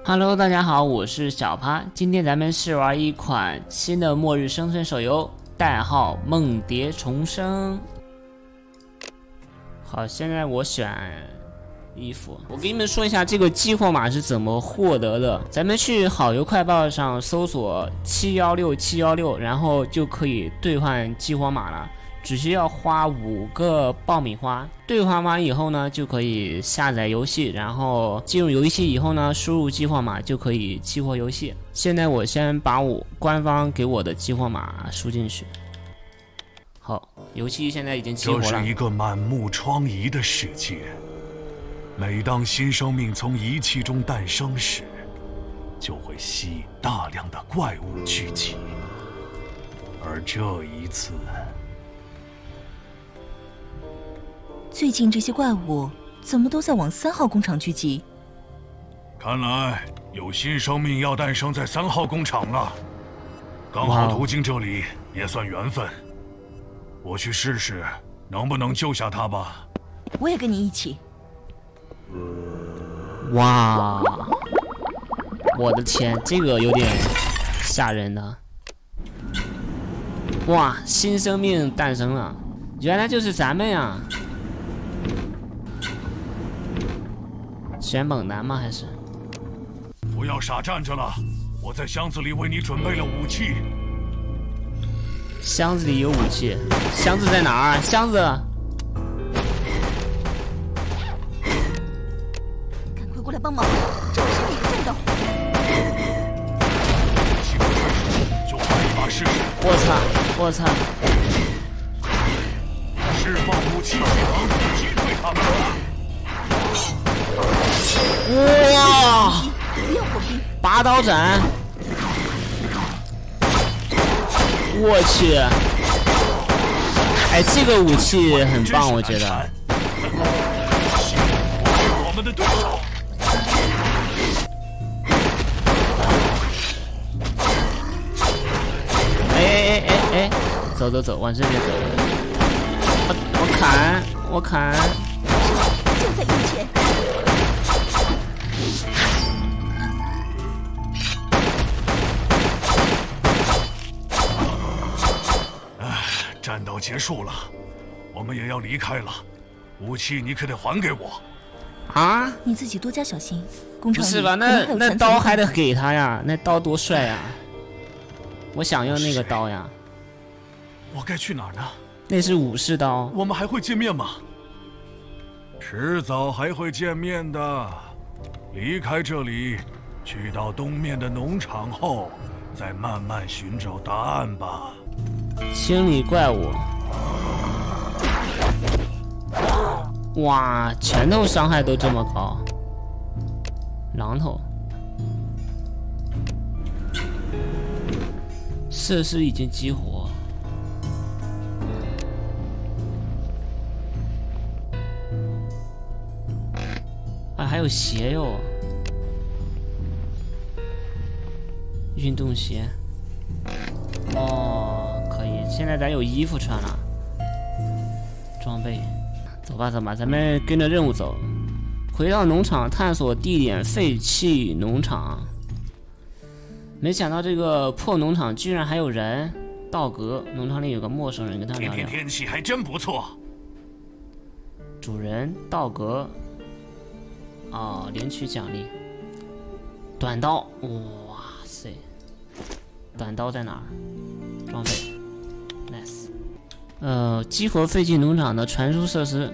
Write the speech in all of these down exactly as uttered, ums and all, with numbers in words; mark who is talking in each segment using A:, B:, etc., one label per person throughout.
A: Hello， 大家好，我是小趴。今天咱们试玩一款新的末日生存手游，代号《梦蝶重生》。好，现在我选衣服。我给你们说一下这个激活码是怎么获得的。咱们去好游快报上搜索七一六七一六，然后就可以兑换激活码了。只需要花五个爆米花，兑换完以后呢，就可以下载游戏，然后进入游戏以后呢，输入激活码就可以激活游戏。现在我先把我官方给我的激活码输进去。好，游戏现在已经激活了。
B: 这是一个满目疮痍的世界。每当新生命从仪器中诞生时，就会吸引大量的怪物聚集。而这一次，
C: 最近这些怪物怎么都在往三号工厂聚集？
B: 看来有新生命要诞生在三号工厂了。刚好途经这里，也算缘分。我去试试，能不能救下他吧。
C: 我也跟你一起。
A: 哇，我的天，这个有点吓人的。哇，新生命诞生了，原来就是咱们呀！选猛男吗？还是？
B: 不要傻站着了，我在箱子里为你准备了武器。
A: 箱子里有武器，箱子在哪儿？箱子！
C: 赶快过来帮忙，这不是你的战斗。
B: 气不开，就来一把试试。
A: 我操！我操！
B: 释放武器技能，击退他们。
A: 哇！
C: 不要火兵！
A: 拔刀斩！我去！哎，这个武器很棒，我觉得。
B: 我们的对手。
A: 哎哎哎哎！走走走，往这边走。我我砍，我砍。
C: 就在眼前。
B: 战斗结束了，我们也要离开了。武器你可得还给我。
A: 啊？
C: 你自己多加小心。工厂
A: 不是吧？那那刀还得给他呀，那刀多帅呀！我想要那个刀呀。
B: 我该去哪儿呢？
A: 那是武士刀。
B: 我们还会见面吗？迟早还会见面的。离开这里，去到东面的农场后，再慢慢寻找答案吧。
A: 清理怪物。哇，拳头伤害都这么高。榔头。设施已经激活。啊，还有鞋哟。运动鞋。哦，可以。现在咱有衣服穿了，装备。走吧，走吧，咱们跟着任务走。回到农场，探索地点废弃农场。没想到这个破农场居然还有人。道格，农场里有个陌生人，跟他聊聊。
B: 今天天气还真不错。
A: 主人道格。哦，领取奖励。短刀，哇塞！短刀在哪儿？装备 ，nice。呃，激活废弃农场的传输设施，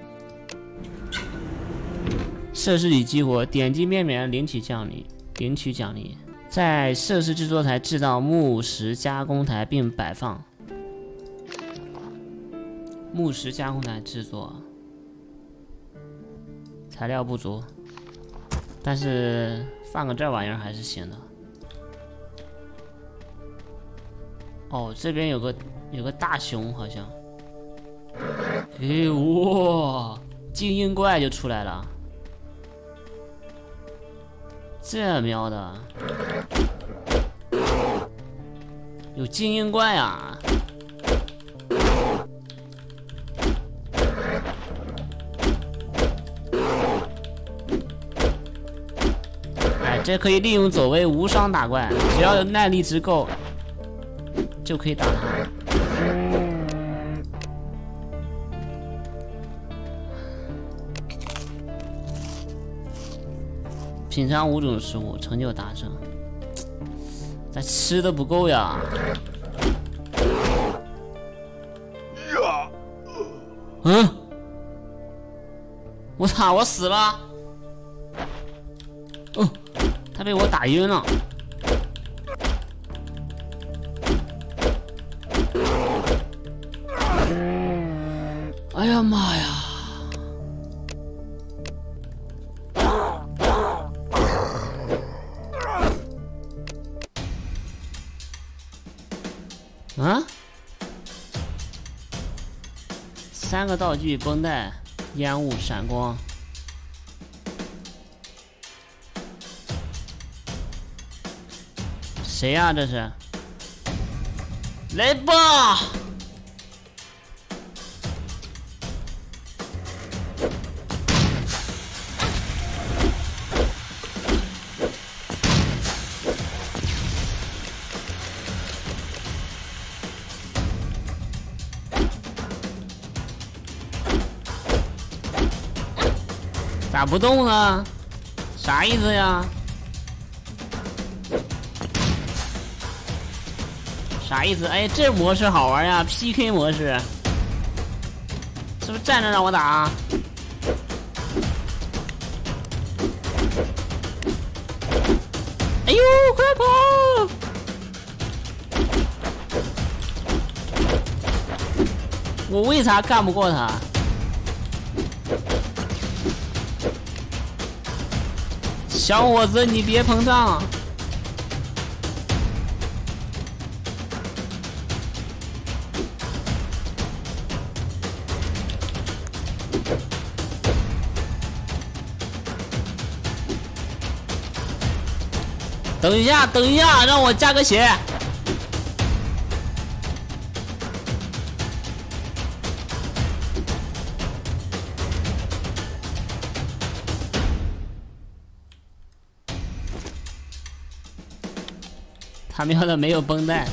A: 设施已激活，点击面面领取奖励，领取奖励。在设施制作台制造木石加工台并摆放。木石加工台制作，材料不足，但是放个这玩意儿还是行的。哦，这边有个有个大熊，好像。哎哇，精英怪就出来了，这喵的，有精英怪啊！ 这可以利用走位无伤打怪，只要耐力值够，就可以打他。品尝五种食物，成就达成。咱吃的不够呀！嗯，我操，我死了！哦，他被我打晕了。哎呀妈呀！啊！三个道具：绷带、烟雾、闪光。谁呀、啊？这是？来吧！咋不动呢？啥意思呀？啥意思？哎，这模式好玩呀 ！P K 模式，是不是站着让我打？哎呦，快跑！我为啥干不过他？小伙子，你别膨胀。等一下，等一下，让我加个血。他喵的没有绷带。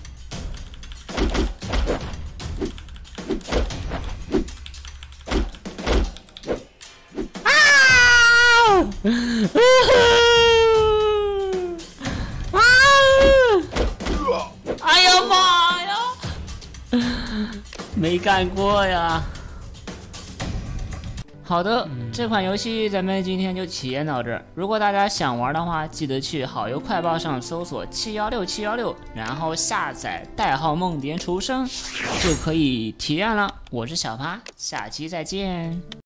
A: 啊！啊！哎呀妈呀！没干过呀。好的，这款游戏咱们今天就体验到这儿。如果大家想玩的话，记得去好游快报上搜索七一六七一六，然后下载代号梦蝶厨生，就可以体验了。我是小趴，下期再见。